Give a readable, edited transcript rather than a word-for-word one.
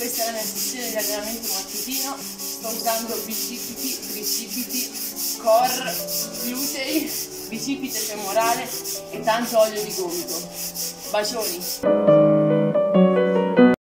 Questa è la mia sessione di allenamento mattutino. Sto usando bicipiti, tricipiti, core, glutei, bicipite femorale e tanto olio di gomito. Bacioni!